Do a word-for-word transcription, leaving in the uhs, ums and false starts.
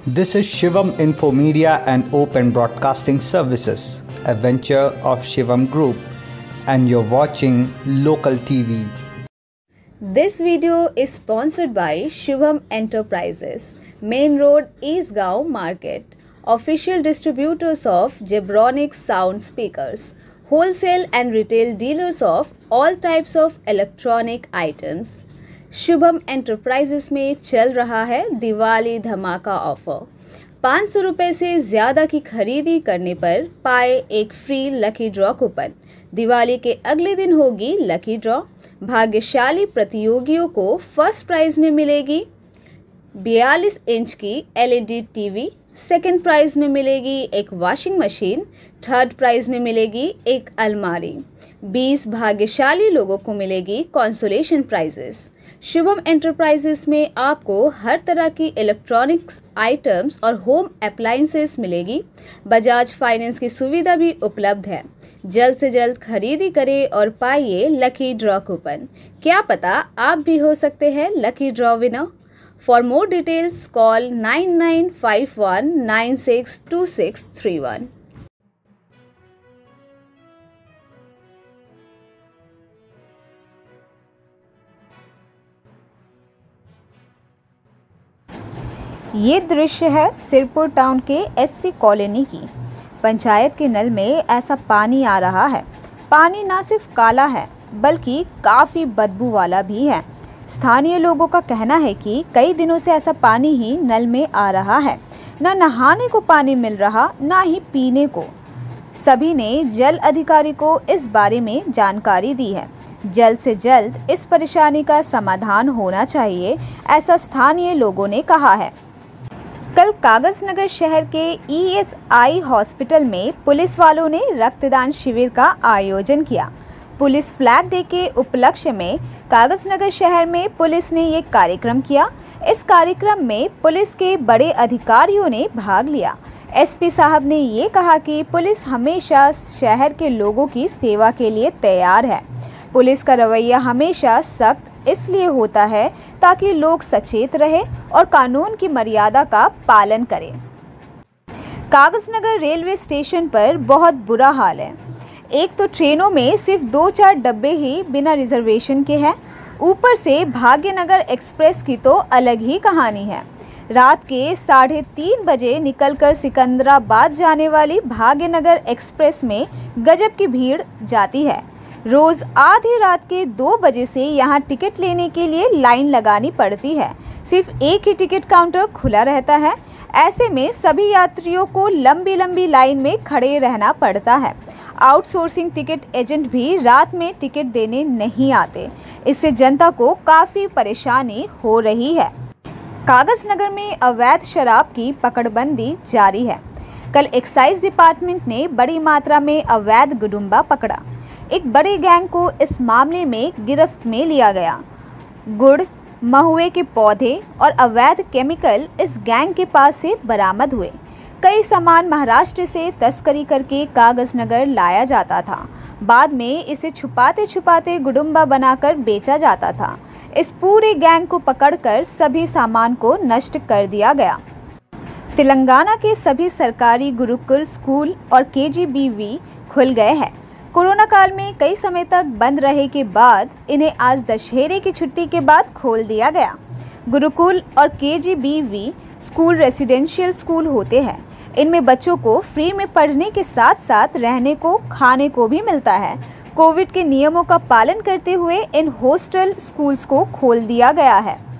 This is Shivam Info Media and Open Broadcasting Services, a venture of Shivam Group, and you're watching Local T V. This video is sponsored by Shivam Enterprises, Main Road, Eastgaon Market, official distributors of Jebronics sound speakers, wholesale and retail dealers of all types of electronic items. Shubham enterprises में चल रहा है दिवाली धमाका offer. पाँच सौ रुपये से ज़्यादा की खरीदी करने पर पाए एक free lucky draw coupon. Diwali के अगले दिन होगी लकी ड्रॉ। भाग्यशाली प्रतियोगियों को फर्स्ट प्राइज में मिलेगी बयालीस इंच की एलईडी टीवी, सेकंड प्राइज में मिलेगी एक वॉशिंग मशीन, थर्ड प्राइज में मिलेगी एक अलमारी। बीस भाग्यशाली लोगों को मिलेगी कंसोलेशन प्राइजेस। शुभम एंटरप्राइजेस में आपको हर तरह की इलेक्ट्रॉनिक्स आइटम्स और होम अप्लायंसेस मिलेगी। बजाज फाइनेंस की सुविधा भी उपलब्ध है। जल्द से जल्द खरीदी करें और पाइए लकी ड्रॉ कूपन। क्या पता आप भी हो सकते हैं lucky draw winner. For more details call nine nine five one nine six two six three one. ये दृश्य है सिरपुर टाउन के एससी कॉलोनी की। पंचायत के नल में ऐसा पानी आ रहा है। पानी ना सिर्फ काला है बल्कि काफ़ी बदबू वाला भी है। स्थानीय लोगों का कहना है कि कई दिनों से ऐसा पानी ही नल में आ रहा है। ना नहाने को पानी मिल रहा, ना ही पीने को। सभी ने जल अधिकारी को इस बारे में जानकारी दी है। जल्द से जल्द इस परेशानी का समाधान होना चाहिए, ऐसा स्थानीय लोगों ने कहा है। कल कागजनगर शहर के ईएसआई हॉस्पिटल में पुलिस वालों ने रक्तदान शिविर का आयोजन किया। पुलिस फ्लैग डे के उपलक्ष्य में कागजनगर शहर में पुलिस ने ये कार्यक्रम किया। इस कार्यक्रम में पुलिस के बड़े अधिकारियों ने भाग लिया। एसपी साहब ने ये कहा कि पुलिस हमेशा शहर के लोगों की सेवा के लिए तैयार है। पुलिस का रवैया हमेशा सख्त इसलिए होता है ताकि लोग सचेत रहे और कानून की मर्यादा का पालन करें। कागजनगर रेलवे स्टेशन पर बहुत बुरा हाल है। एक तो ट्रेनों में सिर्फ दो चार डब्बे ही बिना रिजर्वेशन के हैं। ऊपर से भाग्यनगर एक्सप्रेस की तो अलग ही कहानी है। रात के साढ़े तीन बजे निकलकर सिकंदराबाद जाने वाली भाग्यनगर एक्सप्रेस में गजब की भीड़ जाती है। रोज़ आधी रात के दो बजे से यहाँ टिकट लेने के लिए लाइन लगानी पड़ती है। सिर्फ एक ही टिकट काउंटर खुला रहता है। ऐसे में सभी यात्रियों को लंबी लंबी लाइन में खड़े रहना पड़ता है। आउटसोर्सिंग टिकट एजेंट भी रात में टिकट देने नहीं आते। इससे जनता को काफ़ी परेशानी हो रही है। कागजनगर में अवैध शराब की पकड़बंदी जारी है। कल एक्साइज डिपार्टमेंट ने बड़ी मात्रा में अवैध गुडुम्बा पकड़ा। एक बड़े गैंग को इस मामले में गिरफ्त में लिया गया। गुड़, महुए के पौधे और अवैध केमिकल इस गैंग के पास से बरामद हुए। कई सामान महाराष्ट्र से तस्करी करके कागजनगर लाया जाता था। बाद में इसे छुपाते छुपाते गुडुम्बा बनाकर बेचा जाता था। इस पूरे गैंग को पकड़कर सभी सामान को नष्ट कर दिया गया। तेलंगाना के सभी सरकारी गुरुकुल स्कूल और केजीबीवी खुल गए हैं। कोरोना काल में कई समय तक बंद रहे के बाद इन्हें आज दशहरे की छुट्टी के बाद खोल दिया गया। गुरुकुल और केजीबीवी स्कूल रेसिडेंशियल स्कूल होते हैं। इनमें बच्चों को फ्री में पढ़ने के साथ साथ रहने को, खाने को भी मिलता है। कोविड के नियमों का पालन करते हुए इन हॉस्टल स्कूल्स को खोल दिया गया है।